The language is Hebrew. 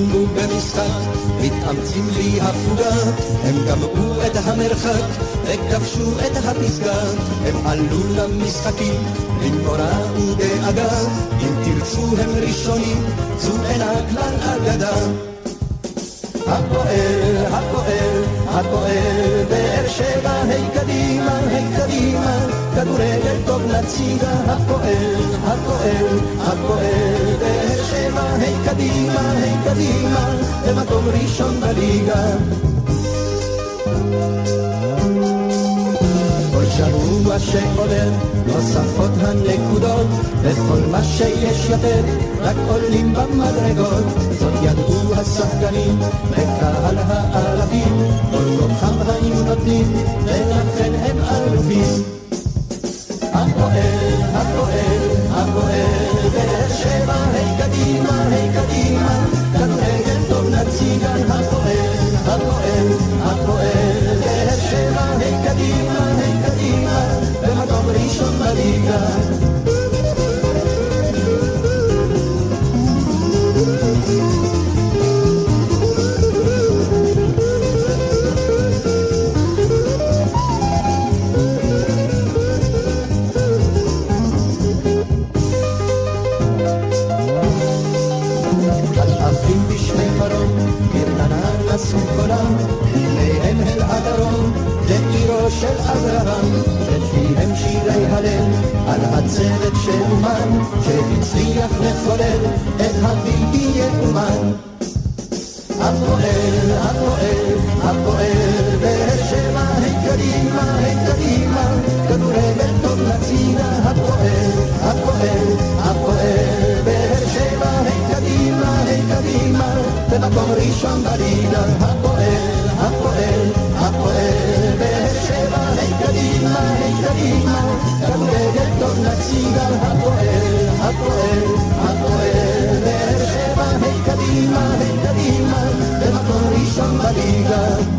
סיימו במשחק, מתאמצים לי הפוגה, הם גמרו את המרחק, וכבשו את הפסגה, הם עלו למשחקים, לנבורה ודאגה, אם תרצו הם ראשונים, זו אינה כלל אגדה. הפועל, הפועל, הפועל, באר שבע, היי קדימה, היי קדימה, כדורגל טוב נציגה. הפועל, הפועל, הפועל, באר שבע, היי קדימה, היי קדימה, במקום ראשון בליגה. כל שבוע שעובר נוספות הנקודות, וכל מה שיש יותר רק עולים במדרגות. זאת ידעו השחקנים וקהל האלפים, כל כוחם היו נותנים ולכן הם אלופים. הפועל, הפועל, הפועל, באר שבע, היי קדימה, היי קדימה, כדורגל טוב נציגה. הפועל, הפועל, הפועל, באר שבע, היי קדימה, היי קדימה, במקום ראשון בליגה. סוכולם, אליהם אל הדרום, לעירו של אברהם, שפיהם שירי הלל, על הצוות שאומן, שהצליח לחולל את הבלתי יאומן. הפועל, הפועל, הפועל, באר שבע, היי קדימה, היי קדימה, כדורגל טוב נציגה. הפועל, הפועל, הפועל, באר שבע, היי קדימה, היי קדימה, במקום ראשון בליגה. הפועל, הפועל, הפועל, באר שבע, היי קדימה, היי קדימה, כדורגל טוב נציגה. הפועל, הפועל, הפועל, באר שבע, היי קדימה, היי קדימה, במקום ראשון בליגה.